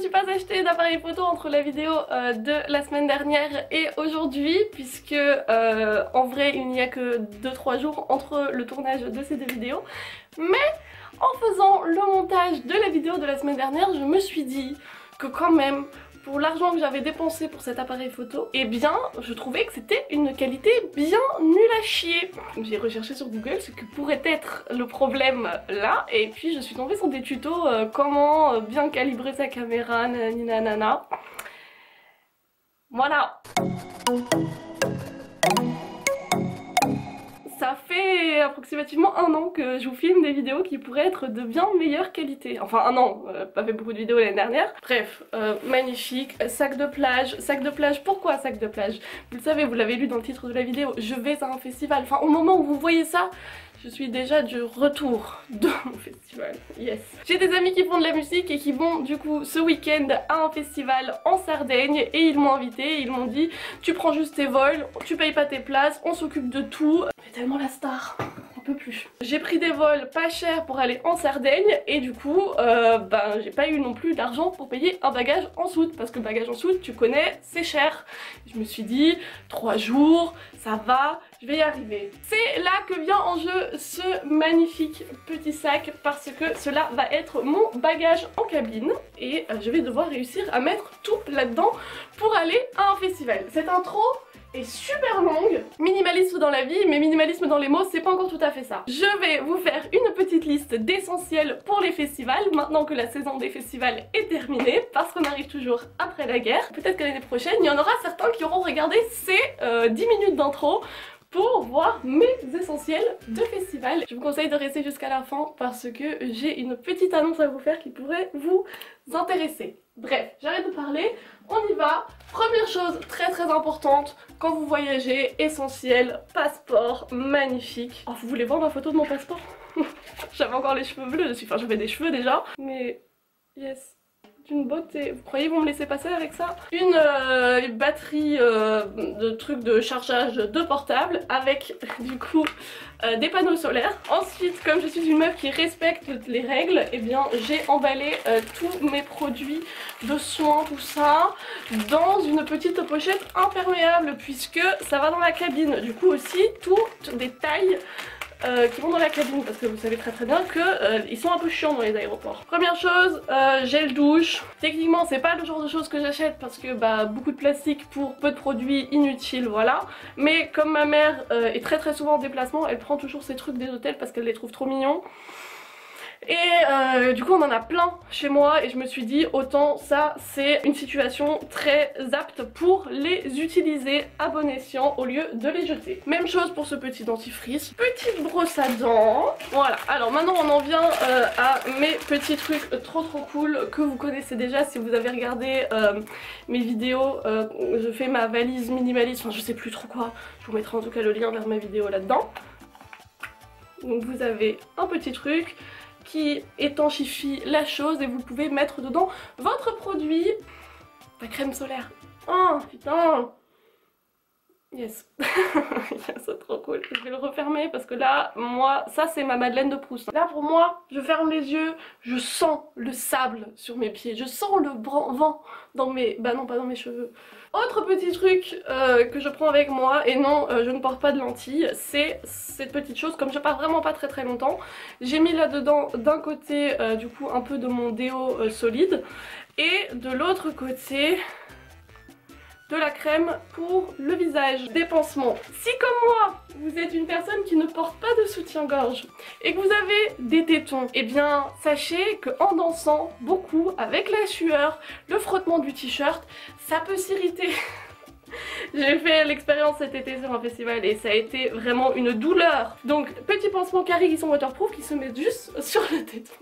suis pas acheté d'appareil photo entre la vidéo de la semaine dernière et aujourd'hui, puisque en vrai il n'y a que 2-3 jours entre le tournage de ces deux vidéos. Mais en faisant le montage de la vidéo de la semaine dernière, je me suis dit que quand même, pour l'argent que j'avais dépensé pour cet appareil photo, eh bien je trouvais que c'était une qualité bien nulle à chier. J'ai recherché sur Google ce que pourrait être le problème là, et puis je suis tombée sur des tutos comment bien calibrer sa caméra, nanani nanana. Voilà. Ça fait approximativement 1 an que je vous filme des vidéos qui pourraient être de bien meilleure qualité. Enfin 1 an, pas fait beaucoup de vidéos l'année dernière. Bref, magnifique, sac de plage, pourquoi sac de plage? Vous le savez, vous l'avez lu dans le titre de la vidéo, je vais à un festival. Enfin au moment où vous voyez ça, je suis déjà du retour de mon festival, yes. J'ai des amis qui font de la musique et qui vont du coup ce week-end à un festival en Sardaigne et ils m'ont invité, ils m'ont dit tu prends juste tes vols, tu payes pas tes places, on s'occupe de tout. Mais tellement la star, on peut plus. J'ai pris des vols pas chers pour aller en Sardaigne et du coup j'ai pas eu non plus d'argent pour payer un bagage en soute parce que le bagage en soute tu connais c'est cher. Je me suis dit 3 jours ça va, je vais y arriver. C'est là que vient en jeu ce magnifique petit sac parce que cela va être mon bagage en cabine et je vais devoir réussir à mettre tout là-dedans pour aller à un festival. Cette intro est super longue, minimaliste dans la vie mais minimalisme dans les mots c'est pas encore tout à fait ça. Je vais vous faire une petite liste d'essentiels pour les festivals maintenant que la saison des festivals est terminée parce qu'on arrive toujours après la guerre. Peut-être que l'année prochaine il y en aura certains qui auront regardé ces 10 minutes d'intro pour voir mes essentiels de festival. Je vous conseille de rester jusqu'à la fin parce que j'ai une petite annonce à vous faire qui pourrait vous intéresser. Bref, j'arrête de parler, on y va. Première chose très importante quand vous voyagez, essentiel, passeport, magnifique. Oh, vous voulez voir ma photo de mon passeport? J'avais encore les cheveux bleus dessus, enfin j'avais des cheveux déjà, mais yes. Une beauté. Vous croyez qu'ils vont me laisser passer avec ça? Une batterie de trucs de chargeage de portable avec du coup des panneaux solaires. Ensuite, comme je suis une meuf qui respecte les règles, et eh bien j'ai emballé tous mes produits de soins, tout ça, dans une petite pochette imperméable puisque ça va dans la cabine. Du coup aussi toutes des tailles qui vont dans la cabine parce que vous savez très bien que ils sont un peu chiants dans les aéroports. Première chose, gel douche. Techniquement c'est pas le genre de choses que j'achète parce que beaucoup de plastique pour peu de produits inutiles, voilà. Mais comme ma mère est très souvent en déplacement, elle prend toujours ces trucs des hôtels parce qu'elle les trouve trop mignons. Et du coup on en a plein chez moi et je me suis dit autant ça c'est une situation très apte pour les utiliser à bon escient au lieu de les jeter. Même chose pour ce petit dentifrice, petite brosse à dents, voilà. Alors maintenant on en vient à mes petits trucs trop cool que vous connaissez déjà si vous avez regardé mes vidéos. Je fais ma valise minimaliste, enfin je sais plus trop quoi, je vous mettrai en tout cas le lien vers ma vidéo là-dedans. Donc vous avez un petit truc qui étanchifie la chose et vous pouvez mettre dedans votre produit. La crème solaire. Oh putain. Yes. C'est trop cool. Je vais le refermer parce que là, moi, ça c'est ma Madeleine de Proust. Là pour moi, je ferme les yeux, je sens le sable sur mes pieds, je sens le vent dans mes... bah non, pas dans mes cheveux. Autre petit truc que je prends avec moi, et non, je ne porte pas de lentilles, c'est cette petite chose, comme je pars vraiment pas très longtemps, j'ai mis là-dedans d'un côté du coup un peu de mon déo solide, et de l'autre côté de la crème pour le visage. Des pansements. Si comme moi, vous êtes une personne qui ne porte pas de soutien-gorge et que vous avez des tétons, eh bien sachez qu'en dansant beaucoup avec la sueur, le frottement du t-shirt, ça peut s'irriter. J'ai fait l'expérience cet été sur un festival et ça a été vraiment une douleur. Donc petit pansement carré qui sont waterproof qui se met juste sur le téton.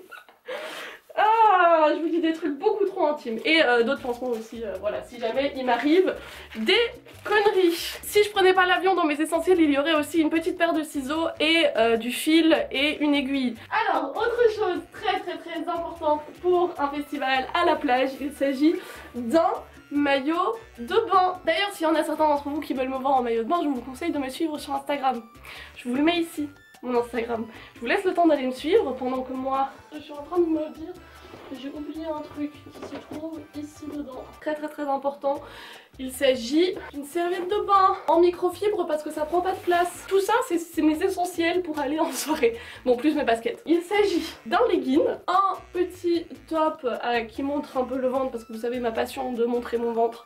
Ah, je vous dis des trucs beaucoup trop intimes. Et d'autres pansements aussi, voilà, si jamais il m'arrive des conneries. Si je prenais pas l'avion dans mes essentiels, il y aurait aussi une petite paire de ciseaux et du fil et une aiguille. Alors, autre chose très importante pour un festival à la plage, il s'agit d'un maillot de bain. D'ailleurs, s'il y en a certains d'entre vous qui veulent me voir en maillot de bain, je vous conseille de me suivre sur Instagram. Je vous le mets ici, mon Instagram. Je vous laisse le temps d'aller me suivre pendant que moi, je suis en train de me dire j'ai oublié un truc qui se trouve ici dedans. Très très très important. Il s'agit d'une serviette de bain en microfibre parce que ça prend pas de place. Tout ça, c'est mes essentiels pour aller en soirée. Bon, plus mes baskets. Il s'agit d'un legging, un petit top qui montre un peu le ventre parce que vous savez ma passion de montrer mon ventre.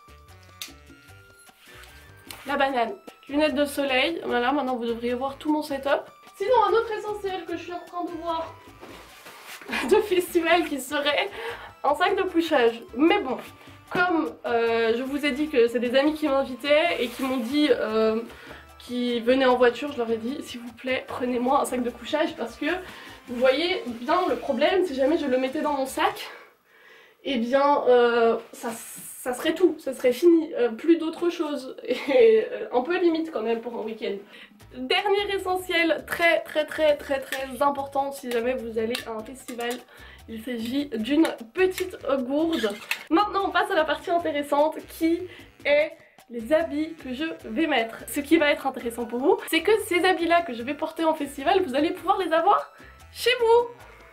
La banane. Lunettes de soleil. Voilà, maintenant vous devriez voir tout mon setup. Sinon, un autre essentiel que je suis en train de voir de festival qui serait un sac de couchage. Mais bon, comme je vous ai dit que c'est des amis qui m'invitaient et qui m'ont dit qu'ils venaient en voiture, je leur ai dit s'il vous plaît prenez-moi un sac de couchage parce que vous voyez bien le problème, si jamais je le mettais dans mon sac, et bien ça serait tout, ça serait fini, plus d'autre chose, et un peu limite quand même pour un week-end. Dernier essentiel très très très très très important si jamais vous allez à un festival, il s'agit d'une petite gourde. Maintenant on passe à la partie intéressante qui est les habits que je vais mettre. Ce qui va être intéressant pour vous, c'est que ces habits là que je vais porter en festival, vous allez pouvoir les avoir chez vous.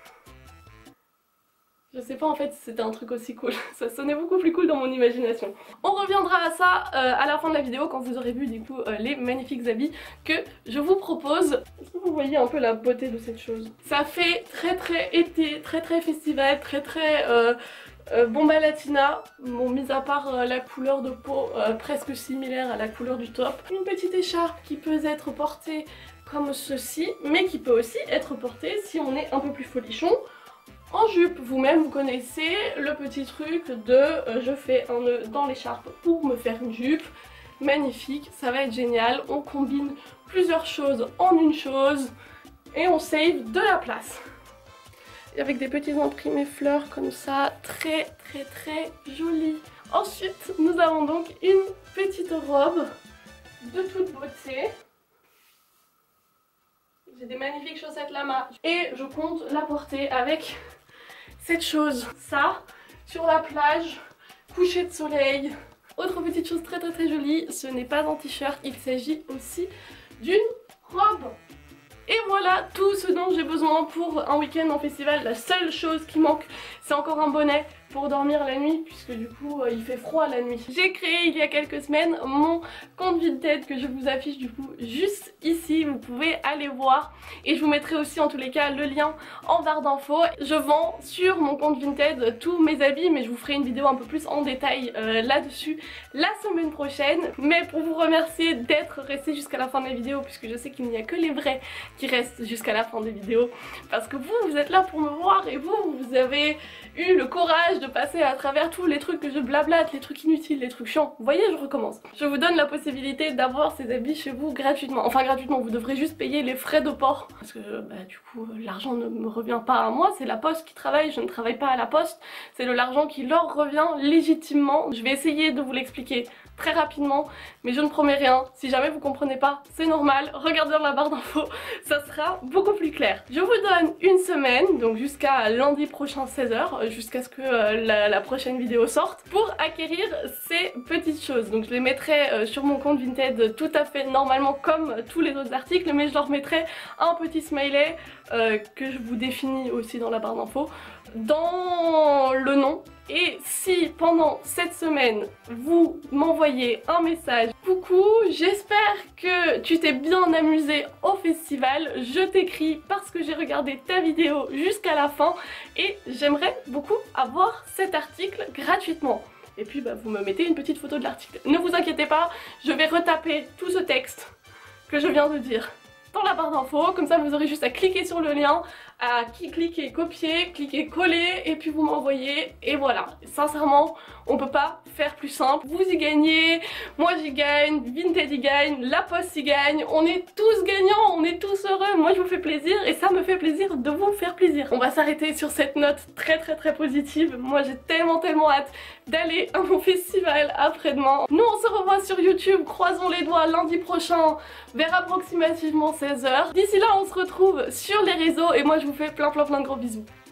Je sais pas en fait si c'était un truc aussi cool, ça sonnait beaucoup plus cool dans mon imagination. On reviendra à ça à la fin de la vidéo quand vous aurez vu du coup les magnifiques habits que je vous propose. Est-ce que vous voyez un peu la beauté de cette chose? Ça fait très très été, très très festival, très très bomba latina, bon mis à part la couleur de peau presque similaire à la couleur du top. Une petite écharpe qui peut être portée comme ceci, mais qui peut aussi être portée si on est un peu plus folichon. En jupe, vous-même vous connaissez le petit truc de je fais un nœud dans l'écharpe pour me faire une jupe. Magnifique, ça va être génial, on combine plusieurs choses en une chose et on save de la place. Et avec des petits imprimés fleurs comme ça, très très très joli. Ensuite, nous avons donc une petite robe de toute beauté. J'ai des magnifiques chaussettes Lama et je compte la porter avec cette chose, ça, sur la plage, coucher de soleil. Autre petite chose très très très jolie, ce n'est pas un t-shirt, il s'agit aussi d'une robe. Et voilà tout ce dont j'ai besoin pour un week-end en festival. La seule chose qui manque, c'est encore un bonnet pour dormir la nuit, puisque du coup il fait froid la nuit. J'ai créé il y a quelques semaines mon compte Vinted que je vous affiche du coup juste ici, vous pouvez aller voir et je vous mettrai aussi en tous les cas le lien en barre d'infos. Je vends sur mon compte Vinted tous mes habits, mais je vous ferai une vidéo un peu plus en détail là-dessus la semaine prochaine. Mais pour vous remercier d'être resté jusqu'à la fin de la vidéo, puisque je sais qu'il n'y a que les vrais qui restent jusqu'à la fin des vidéos, parce que vous êtes là pour me voir et vous avez eu le courage de passer à travers tous les trucs que je blablate, les trucs inutiles, les trucs chiants. Vous voyez, je recommence. Je vous donne la possibilité d'avoir ces habits chez vous gratuitement. Enfin gratuitement, vous devrez juste payer les frais de port. Parce que bah, du coup, l'argent ne me revient pas à moi, c'est la poste qui travaille, je ne travaille pas à la poste. C'est de l'argent qui leur revient légitimement. Je vais essayer de vous l'expliquer très rapidement, mais je ne promets rien. Si jamais vous comprenez pas, c'est normal, regardez dans la barre d'infos, ça sera beaucoup plus clair. Je vous donne une semaine, donc jusqu'à lundi prochain 16 h, jusqu'à ce que la prochaine vidéo sorte, pour acquérir ces petites choses. Donc je les mettrai sur mon compte Vinted tout à fait normalement comme tous les autres articles, mais je leur mettrai un petit smiley que je vous définis aussi dans la barre d'infos dans le nom. Et si pendant cette semaine vous m'envoyez un message: coucou, j'espère que tu t'es bien amusé au festival, je t'écris parce que j'ai regardé ta vidéo jusqu'à la fin et j'aimerais beaucoup avoir cet article gratuitement. Et puis bah, vous me mettez une petite photo de l'article. Ne vous inquiétez pas, je vais retaper tout ce texte que je viens de dire dans la barre d'infos, comme ça vous aurez juste à cliquer sur le lien, à cliquer copier, cliquer coller et puis vous m'envoyez et voilà. Sincèrement, on peut pas faire plus simple. Vous y gagnez, moi j'y gagne, Vinted y gagne, la poste y gagne, on est tous gagnants, on est tous heureux. Moi je vous fais plaisir et ça me fait plaisir de vous faire plaisir. On va s'arrêter sur cette note très très très positive. Moi j'ai tellement hâte d'aller à mon festival après-demain. Nous on se revoit sur YouTube, croisons les doigts, lundi prochain vers approximativement 16 h. D'ici là on se retrouve sur les réseaux et moi je vous fais plein de gros bisous.